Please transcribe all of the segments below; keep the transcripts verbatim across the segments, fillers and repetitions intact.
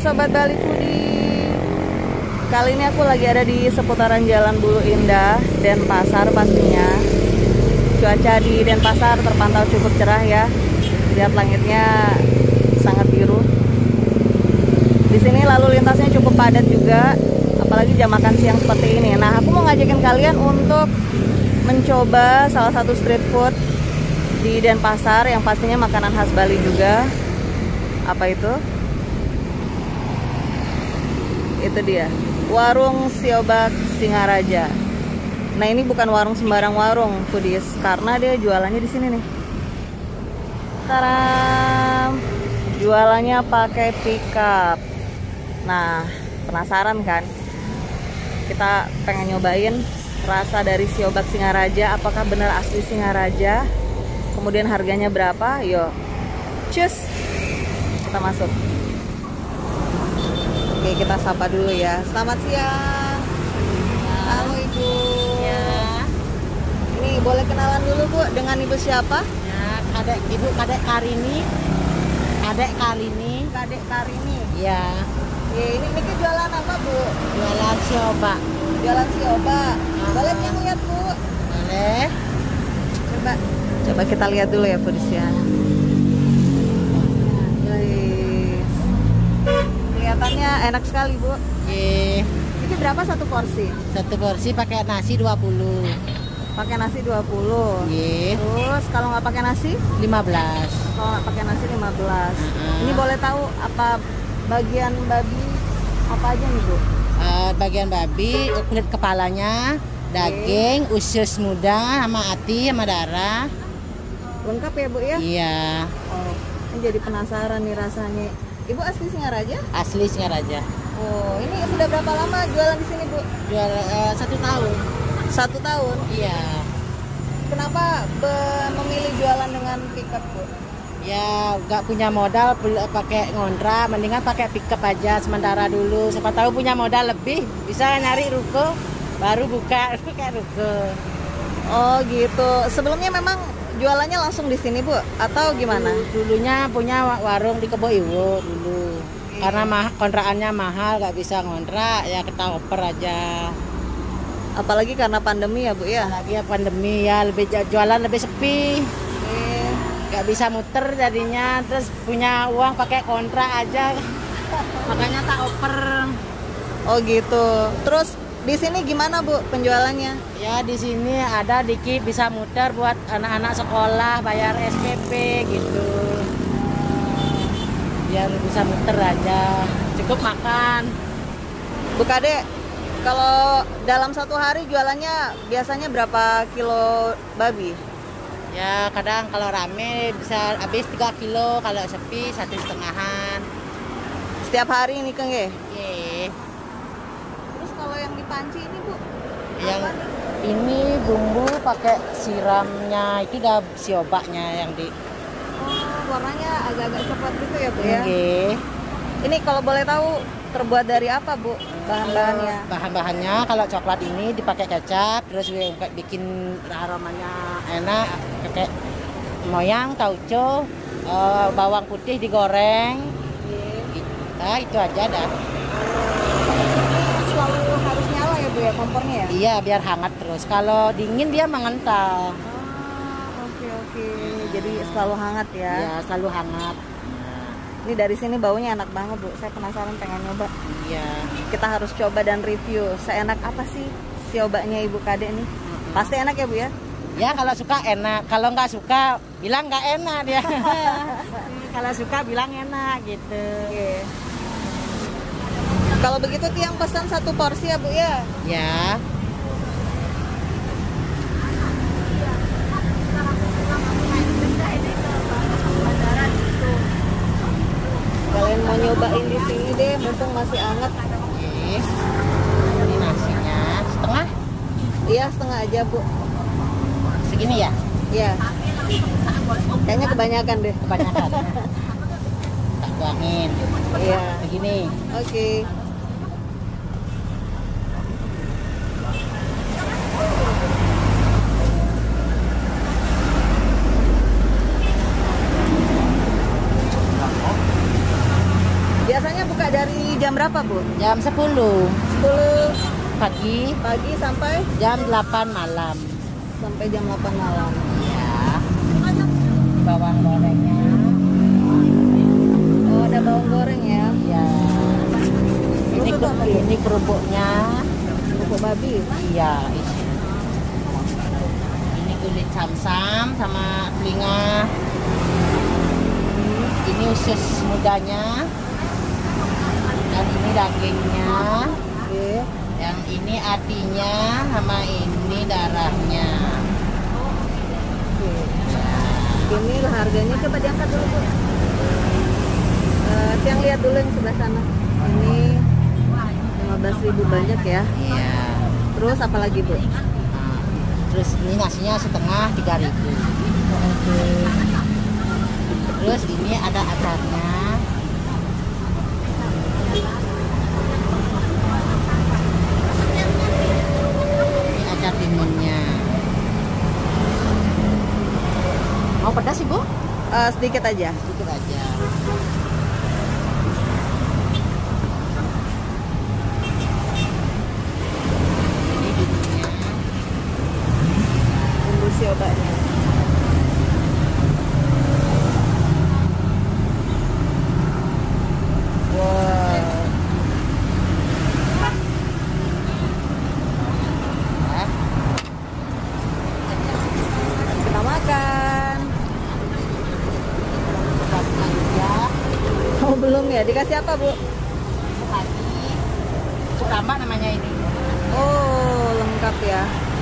Sobat Bali Foodie. Kali ini aku lagi ada di seputaran Jalan Bulu Indah, Denpasar pastinya. Cuaca di Denpasar terpantau cukup cerah ya. Lihat langitnya sangat biru. Di sini lalu lintasnya cukup padat juga, apalagi jam makan siang seperti ini. Nah, aku mau ngajakin kalian untuk mencoba salah satu street food di Denpasar yang pastinya makanan khas Bali juga. Apa itu? Itu dia, warung Siobak Singaraja. Nah, ini bukan warung sembarang warung, foodies, karena dia jualannya di sini nih. Taram, jualannya pakai pickup. Nah, penasaran kan? Kita pengen nyobain rasa dari Siobak Singaraja, apakah benar asli Singaraja? Kemudian harganya berapa? Yuk, cus, kita masuk. Oke, kita sapa dulu ya. Selamat siang. Halo Ibu. Ya. Ini boleh kenalan dulu Bu dengan Ibu siapa? Ya, Kadek Ibu Kadek Karini. Kadek Karini. Kadek Karini. Ya. Ya, ini ini jualan apa Bu? Jualan siobak. Jualan Siobak. Ah. Boleh yang lihat Bu? Boleh. Coba. Coba kita lihat dulu ya foodies ya. Kelihatannya enak sekali Bu. Ye. Ini berapa satu porsi? Satu porsi pakai nasi dua puluh. Pakai nasi dua puluh. Ye. Terus kalau nggak pakai nasi? lima belas. Kalau nggak pakai nasi lima belas. Uh-huh. Ini boleh tahu apa bagian babi apa aja nih Bu? Uh, bagian babi, kulit kepalanya, daging, okay. Usus muda, sama hati, sama darah. Lengkap ya Bu ya? Iya. Oh, ini jadi penasaran nih rasanya. Ibu asli Singaraja? Asli Singaraja. Oh, ini sudah berapa lama jualan di sini Bu? Jual uh, satu tahun. Satu tahun? Iya. Kenapa be- memilih jualan dengan pickup Bu? Ya nggak punya modal pakai ngontrak, mendingan pakai pickup aja sementara dulu. Siapa tahu punya modal lebih, bisa nyari ruko, baru buka kayak ruko. Oh gitu. Sebelumnya memang jualannya langsung di sini Bu, atau gimana? Dulunya punya warung di Kebo Iwo dulu. Hmm. Karena mah kontrakannya mahal, nggak bisa ngontrak, ya kita oper aja. Apalagi karena pandemi ya Bu ya? Lagi ya pandemi ya, lebih jualan lebih sepi. Nggak bisa muter jadinya, terus punya uang pakai kontrak aja. Makanya tak oper. Oh gitu. Terus di sini gimana Bu penjualannya? Ya di sini ada dikit bisa muter buat anak-anak sekolah, bayar S P P gitu. Biar bisa muter aja, cukup makan. Bu Kade, kalau dalam satu hari jualannya biasanya berapa kilo babi? Ya kadang kalau rame bisa habis tiga kilo, kalau sepi satu setengahan. Setiap hari ini Kang ya? Iya. Terus kalau yang di panci ini Bu? Yang ini bumbu pakai siramnya, itu udah siobaknya yang di. Oh, warnanya agak-agak coklat gitu ya Bu ya? Iya. Ini kalau boleh tahu terbuat dari apa Bu bahan-bahannya? Bahan-bahannya kalau coklat ini dipakai kecap, terus bikin aromanya enak, pakai moyang tauco, uh, bawang putih digoreng. Nah, itu aja dah. Selalu harus nyala ya Bu ya kompornya ya? Iya, biar hangat terus. Kalau dingin dia mengental. Oh, oke oke. Jadi selalu hangat ya? Iya, selalu hangat. Ini dari sini baunya enak banget Bu. Saya penasaran pengen nyoba. Iya. Kita harus coba dan review. Seenak apa sih siobaknya Ibu Kade nih? Mm-hmm. Pasti enak ya Bu ya? Ya kalau suka enak. Kalau nggak suka bilang nggak enak dia. Kalau suka bilang enak gitu. Okay. Kalau begitu tiang pesan satu porsi ya Bu ya? Ya. Kalian mau nyobain di sini deh, mumpung masih hangat. Oke. Ini nasinya setengah? Iya, setengah aja Bu. Segini ya? Iya. Kayaknya kebanyakan deh. Kebanyakan. Tak tuangin. Iya. Begini. Oke. Okay. Biasanya buka dari jam berapa, Bu? Jam sepuluh sepuluh pagi pagi sampai jam delapan malam. sampai jam delapan malam. Ya. Bawang gorengnya. Oh, ada bawang goreng ya. Ya. Ini Kerupuk apa, Bu? ini kerupuknya. Kerupuk babi. Iya, ini. Ini kulit samsam sama telinga. Ini usus mudanya. Dan ini dagingnya. Oke. Yang ini hatinya sama ini darahnya. Ini harganya coba diangkat dulu, Bu. Uh, yang lihat dulu yang sebelah sana. Ini lima belas ribu banyak ya. Iya. Terus apa lagi, Bu? Nah, terus ini nasinya setengah tiga ribu. Oke. Terus ini ada acarnya. Ini acar timunnya. Mau pedas sih, Bu? Uh, sedikit aja. Sedikit aja. Ini bumbunya. Bumbu siobanya. Wow. Ya. Kita makan. Ya. Oh, belum ya? Dikasih apa, Bu? Hati. Sukamba namanya ini. Oh, lengkap ya.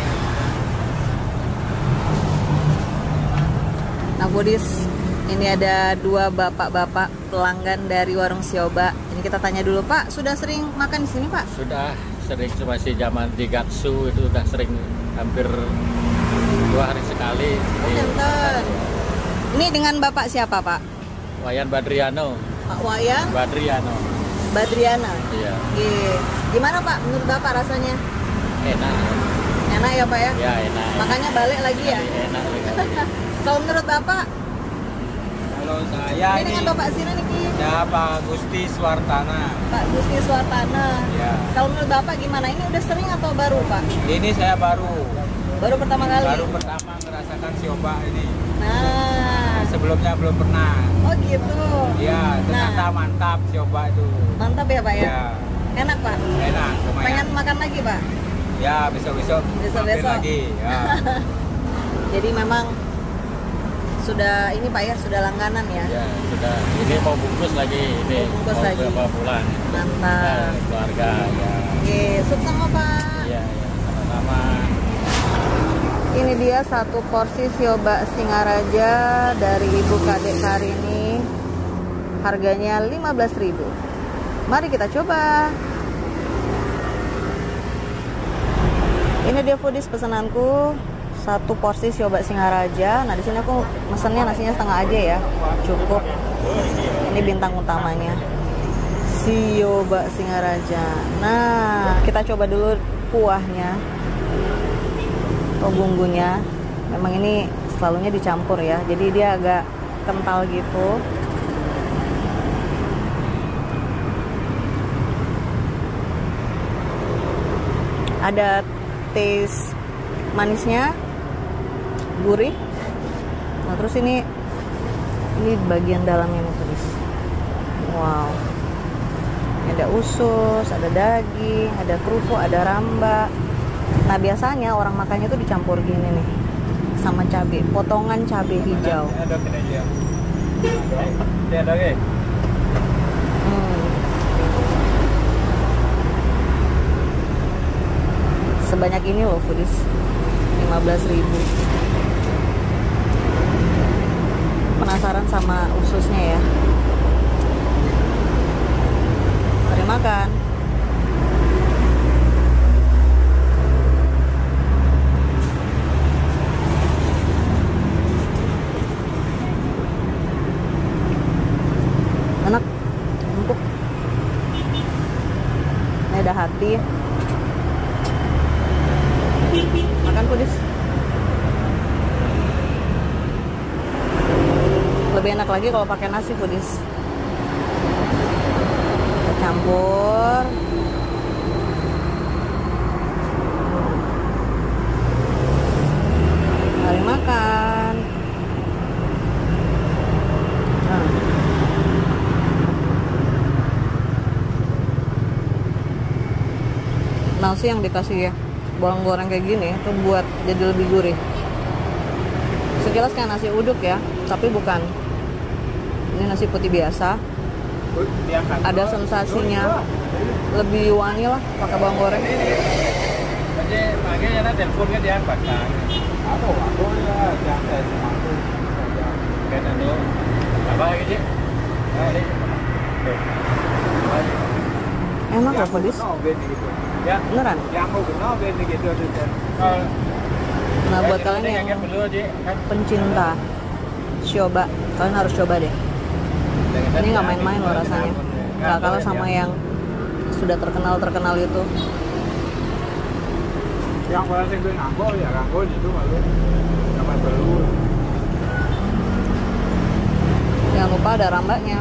Nah, Budis, ini ada dua bapak-bapak pelanggan dari warung Sioba. Ini kita tanya dulu, Pak, sudah sering makan di sini, Pak? Sudah sering, masih zaman di Gatsu itu udah sering, hampir dua hari sekali. Oh, Di- Nonton. Ini dengan Bapak siapa, Pak? Wayan Badriano, Pak Wayan Badriano, Badriana. iya, Oke. Gimana, Pak, menurut Bapak rasanya? enak, Enak ya, Pak ya? ya enak. Makanya balik lagi ya? Jadi enak sekali. Kalau menurut Bapak, Kalau saya ini ini, dengan Bapak sini nih, Ki. ya Pak Gusti Swartana. Pak Gusti Swatana. Ya. Kalau menurut Bapak gimana? Ini udah sering atau baru, Pak? Ini saya baru, Baru pertama kali? baru pertama merasakan sioba ini. Nah, Sebelumnya belum pernah. oh gitu. Ya, ternyata Nah. mantap sioba itu. Mantap ya, Pak ya? Ya, Enak, Pak? enak, lumayan. Pengen makan lagi, Pak? Ya, besok-besok Besok-besok. mampir lagi. Ya. Jadi memang sudah ini, Pak ya, sudah langganan ya? Ya sudah, ini mau bungkus lagi, ini Mau bungkus mau lagi. berapa bulan? Mantap. Nah, keluarga ya, Oke, sukses sama Pak. iya, ya, sama-sama. Ini dia satu porsi sioba Singaraja dari Ibu Kadek Karini. Harganya lima belas ribu. Mari kita coba. Ini dia foodies pesananku, satu porsi sioba Singaraja. Nah, di sini aku mesennya nasinya setengah aja ya. Cukup. Ini bintang utamanya. Sioba Singaraja. Nah, kita coba dulu kuahnya. Atau bumbunya. Memang ini selalunya dicampur ya. Jadi dia agak kental gitu. Ada taste manisnya, gurih. Nah, terus ini ini bagian dalamnya nih, guys. Wow. Ini ada usus, ada daging, ada kerupuk, ada ramba. Nah, biasanya orang makannya tuh dicampur gini nih sama cabai, potongan cabai hijau. Hmm. Sebanyak ini loh, foodies, lima belas ribu. Penasaran sama ususnya ya? Mari makan. Enak, empuk. Ini ada hati. Makan, foodies. Lebih enak lagi kalau pakai nasi, foodies. campur. Mari makan. Nah. Nasi yang dikasih ya bawang goreng kayak gini itu buat jadi lebih gurih. Sekilas kayak nasi uduk ya, tapi bukan. Ini nasi putih biasa. Ada sensasinya lebih wangi lah pakai bawang goreng. Jadi makanya nanti telepon kan dia angkat kan. Aku aku ya jangan aku. Kan anu apa lagi sih? Enak loh pedis. Ya, Beneran? Yang mau kenal begini gitu tuh. Nah buat kalian yang pencinta Sioba, kalian harus coba deh. Ini nggak main-main loh rasanya. Nggak kalah sama yang sudah terkenal-terkenal itu. Yang paling sering gue nganggo ya nganggo itu malu. Sama telur. Jangan lupa ada rambaknya.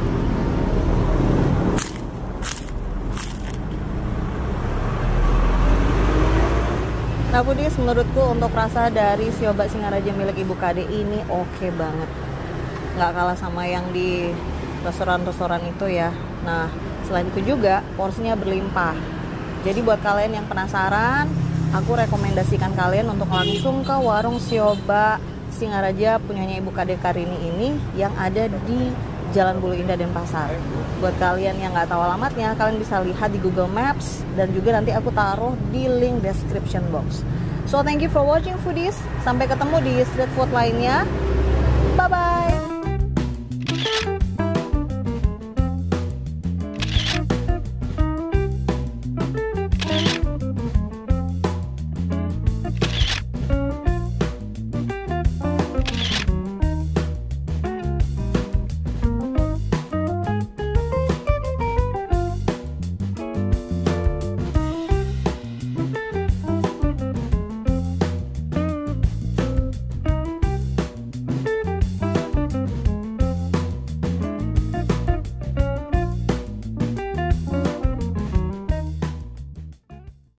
Nah Pudis, menurutku untuk rasa dari Sioba Singaraja milik Ibu Kade ini oke banget. Nggak kalah sama yang di restoran-restoran itu ya. Nah selain itu juga porsinya berlimpah. Jadi buat kalian yang penasaran, aku rekomendasikan kalian untuk langsung ke warung Sioba Singaraja punyanya Ibu Kade Karini ini yang ada di Jalan Bulu Indah Denpasar. Buat kalian yang nggak tahu alamatnya, kalian bisa lihat di Google Maps dan juga nanti aku taruh di link description box. So thank you for watching foodies. Sampai ketemu di street food lainnya. Bye bye.